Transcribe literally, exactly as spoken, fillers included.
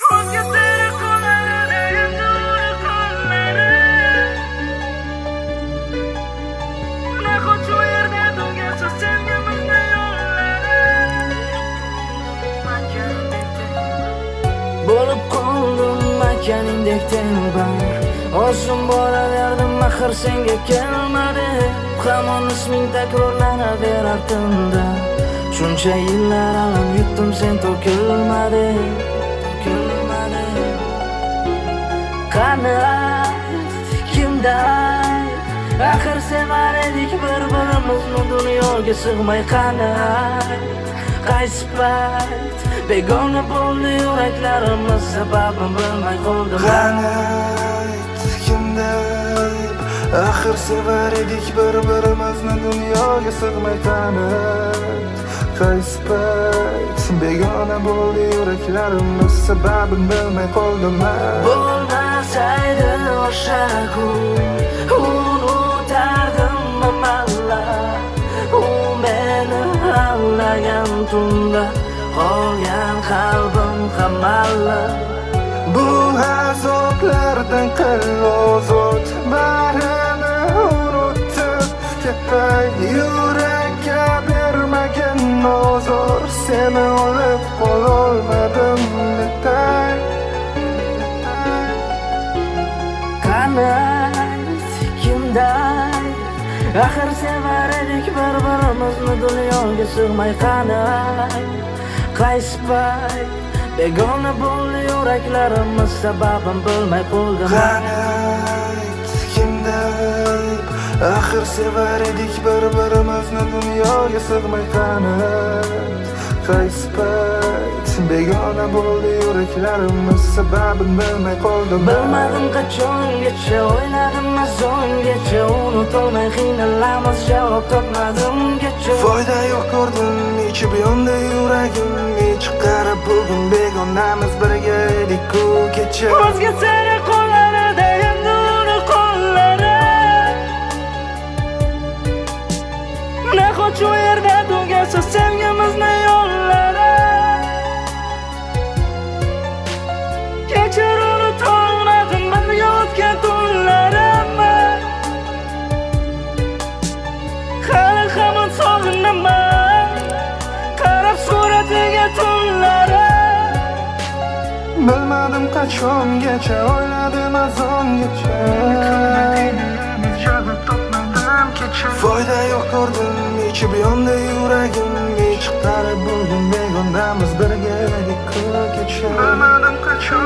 Bo'lib qoldim makaningdek telba, oshim boraverdim axir senga kelmadi. Hamon isming takrorlanaverar tilda, shuncha yillar alam yutdim sen to'kilmadi, to'kilmadi. Qani kimda axir sevar edik bir-birimizni dunyoga sig'may. Qani qaysi payt begona bo'ldi yuraklarimiz, sababim bilmay qoldim. Qani kimda axir sevar edik bir-birimizni dunyoga sig'may. Qani qaysi payt begona bo'ldi yuraklarimiz, sababim bilmay qoldim. Bo'lmasaydi o'sha kun unutardim malla, u meni aldagan tunda qolgan qalbim hamalla. Bu azoblardan qil ozod, barini unutib ketay. Yurakka bermagin ozor, seni olib qololmadim netay. Qani kimday axir sevar edik bir-birimizni dunyoga sig'may. Qani qaysi payt begona bo'ldi yuraklarimiz, sababim bilmay qoldim. Qani kimda axir sevar edik bir-birimizni dunyoga sig'may. Qani qaysi payt begona bo'ldi yuraklarimiz, sababim bilmay qoldim. Bilmadim qachongacha, o'yladim azongacha, unutolmay qiynalamiz, javob topmadimgacha. Foyda yo'q ko'rdim ichib yondi yuragim, chiqarib bugun begonamiz birga edik-ku kecha. O'zga seni qo'llarida endi uni qo'llari, nahot shu yerda tugasa sevgimizni yo'llari. Kechir unutolmadim birga o'tgan tunlarimni, hali hamon sog'inaman qarab suratiga tunlari. Bilmadim qachongacha, o'yladim azongacha, javob topmadim kecha. Foyda yo'q ko'rdim ichib yondi yuragim, chiqarib bugun begonamiz birga edik-ku kecha. Bilmadim qachon